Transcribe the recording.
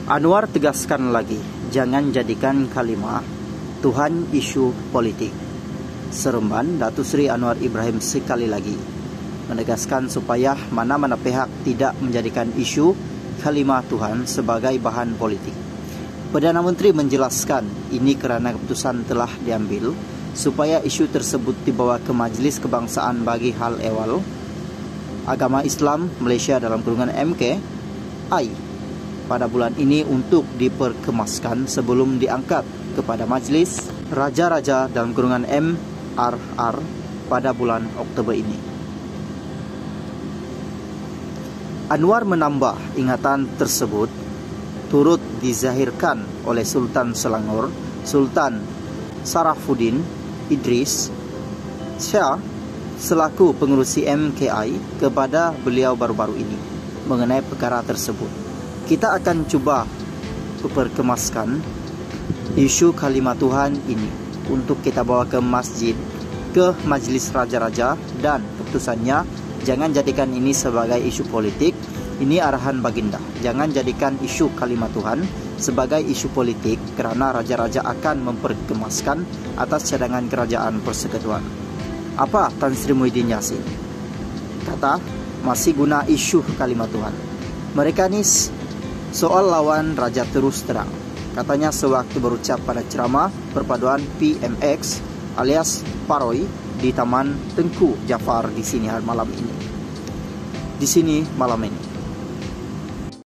Anwar tegaskan lagi, jangan jadikan kalimat Tuhan isu politik. Seremban Datuk Seri Anwar Ibrahim sekali lagi menegaskan supaya mana-mana pihak tidak menjadikan isu kalimat Tuhan sebagai bahan politik. Perdana Menteri menjelaskan ini kerana keputusan telah diambil supaya isu tersebut dibawa ke Majlis Kebangsaan bagi hal ehwal Agama Islam Malaysia dalam kurungan MKI pada bulan ini untuk diperkemaskan sebelum diangkat kepada Majlis Raja-Raja dalam kurungan MRR pada bulan Oktober ini. Anwar menambah ingatan tersebut turut dizahirkan oleh Sultan Selangor, Sultan Sarafuddin Idris Shah selaku pengerusi MKI kepada beliau baru-baru ini mengenai perkara tersebut. Kita akan cuba perkemaskan isu kalimat Tuhan ini untuk kita bawa ke masjid, ke Majlis Raja-Raja, dan keputusannya jangan jadikan ini sebagai isu politik. Ini arahan baginda. Jangan jadikan isu kalimat Tuhan sebagai isu politik kerana raja-raja akan memperkemaskan atas cadangan kerajaan persekutuan. Apa Tan Sri Muhyiddin Yassin kata masih guna isu kalimat Tuhan. Mereka ni soal lawan raja terus terang. Katanya sewaktu berucap pada ceramah perpaduan PMX alias Paroi di Taman Tengku Jafar di sini malam ini.